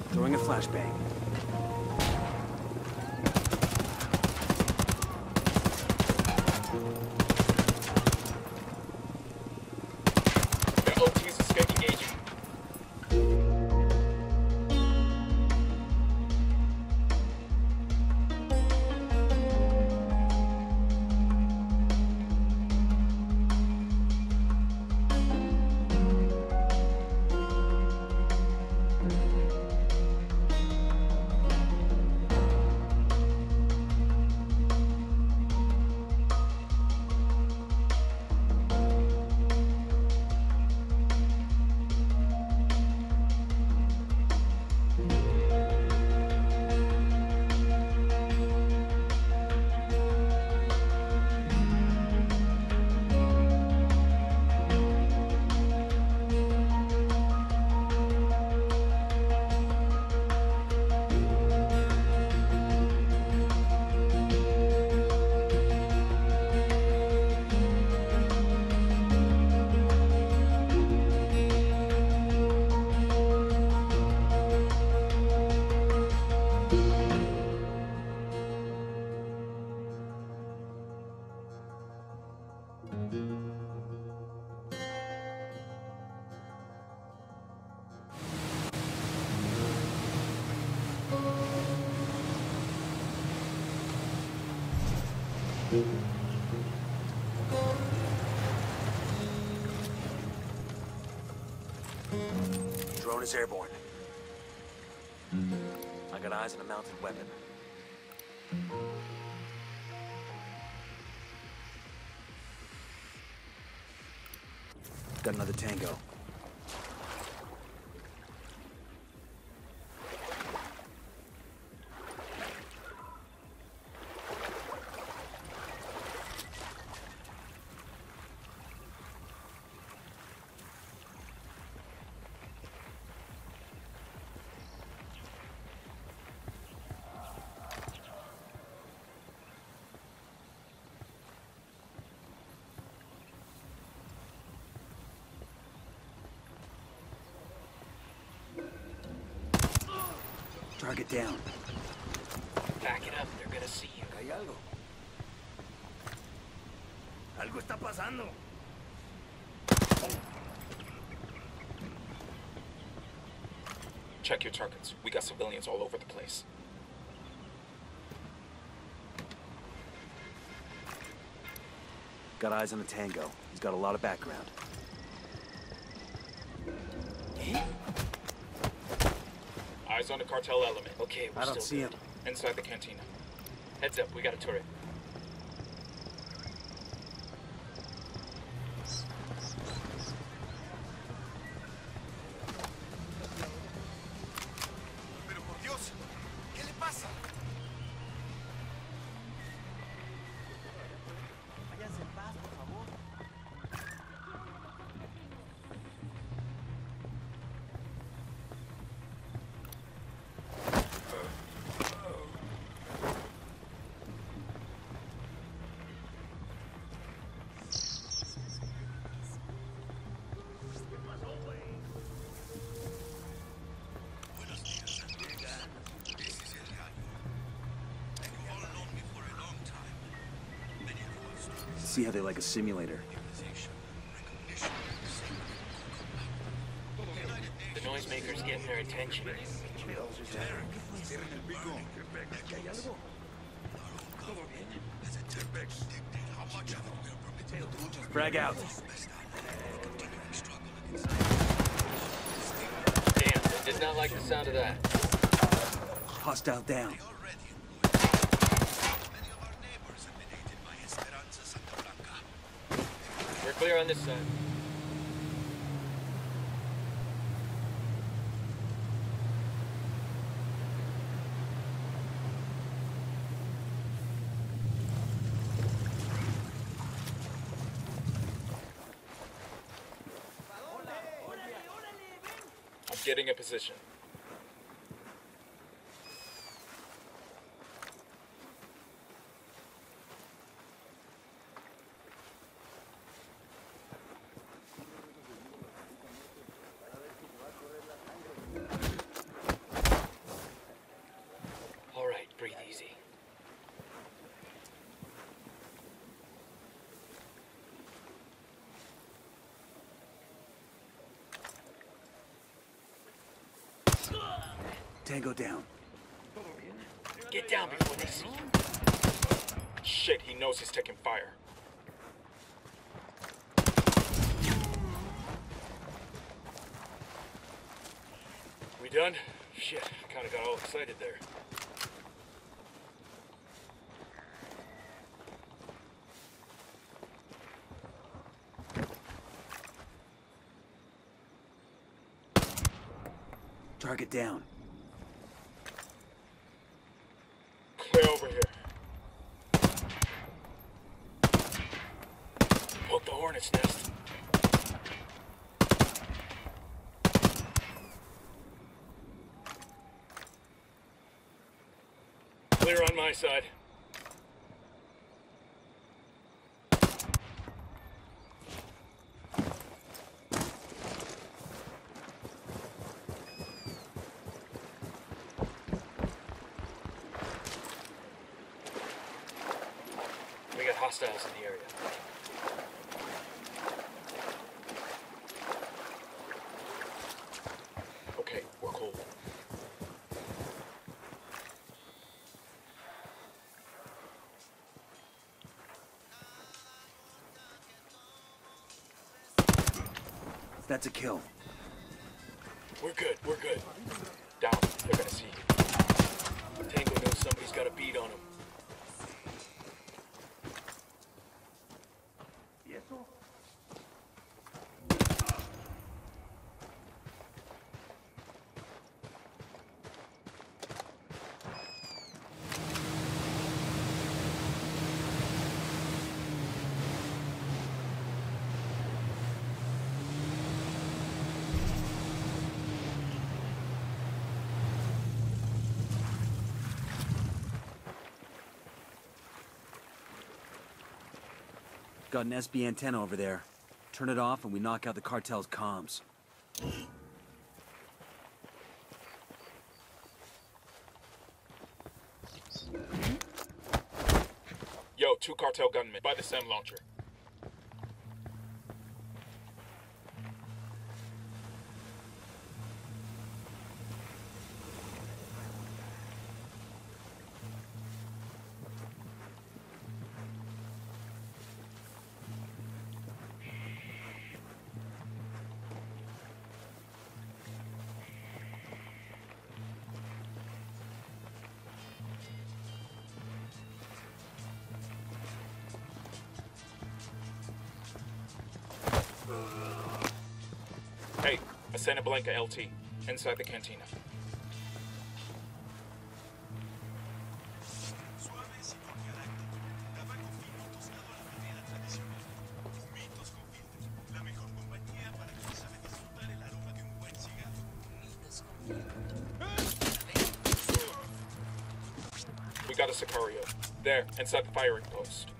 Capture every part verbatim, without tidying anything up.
Throwing a flashbang. Their O T's escape engaging. Drone is airborne. I got eyes on a mounted weapon. Got another Tango. Target down. Back it up, they're gonna see you. ¿Hay algo? Algo está pasando. Check your targets. We got civilians all over the place. Got eyes on the Tango. He's got a lot of background. Eyes on the cartel element. Okay, we're I don't still see good. him. Inside the cantina. Heads up, we got a turret. Pero por Dios, ¿qué le pasa? Váyanse en paz, por favor. See how they like a simulator. The noisemakers getting their attention. Frag out. Damn, they did not like the sound of that. Hostile down. We're clear on this side. I'm getting a position. Tango down. Get down before they see you. Shit, he knows he's taking fire. We done? Shit, I kinda got all excited there. Target down. Clear over here. Poke the hornet's nest. Clear on my side. We got hostiles in the area. Okay, we're cool. That's a kill. We're good, we're good. Down, they're gonna see you. Tango knows somebody's got a bead on him. Got an S B antenna over there. Turn it off and we knock out the cartel's comms. Yo, two cartel gunmen by the SEM launcher. Hey, I sent a Blanca L T inside the cantina. Suave sino carácter. Tabaco fino tostado a la manera tradicional. Humitos con filtro. La mejor compañía para quien sabe disfrutar el aroma de un buen cigarro. We got a Sicario. There, inside the firing post.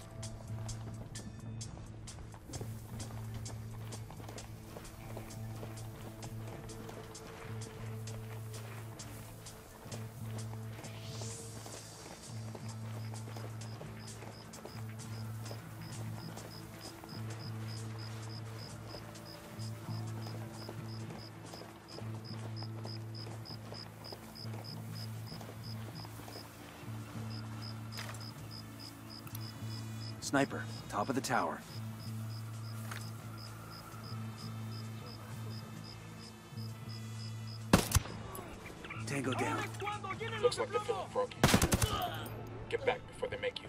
Sniper, top of the tower. Tango down. Looks like they're feeling froggy. Get back before they make you.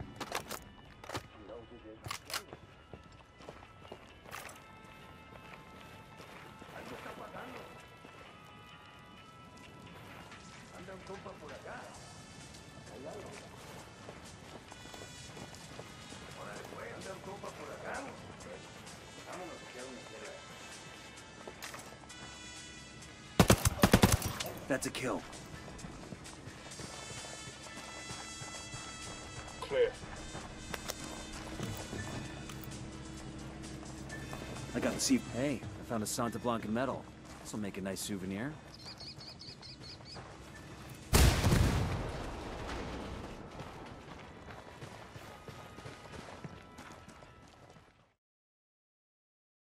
That's a kill. Clear. I got the C. Hey, I found a Santa Blanca medal. This'll make a nice souvenir.